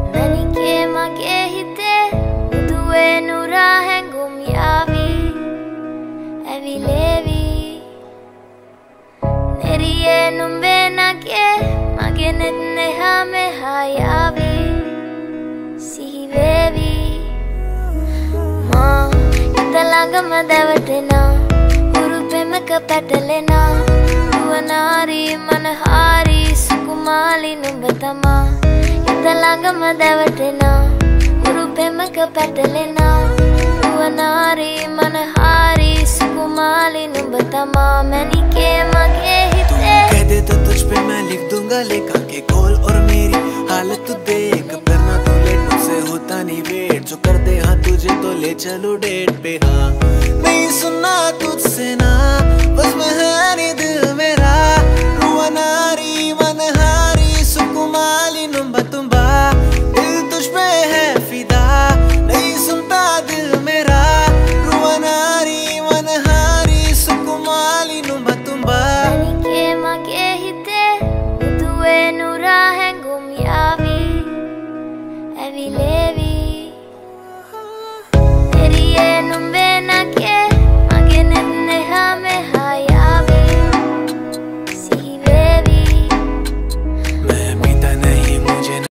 මැනිකේ මගේ හිතේ මුදුවේ නුරා හැඟුම් යාවි ඇවිලේවි නෙරියේ නුඹේ නගේ මගේ නෙත් නෙහා මෙහා යාවි සිහිවේවි මා හිත ළඟම දැවටෙනා හුරු පෙමක පැටලෙනා නුවනාරි මනහාරි සුකුමාලි නුඹ තමා හිත ළඟම දැවටෙනා හුරු පෙමක පැටලෙනා නුවනාරි මනහාරි සුකුමාලි नुඹ तमा मनिके मगे हिते कह दे तो तुझ पे मैं लिख दूंगा लेखा के कॉल और मेरी हालत तू देख करना तो लेट मुझसे होता नहीं वेट जो कर दे हाँ तुझे तो ले चलो डेट पे हाँ नहीं सुनना तुझसे ना बस मैं है नहीं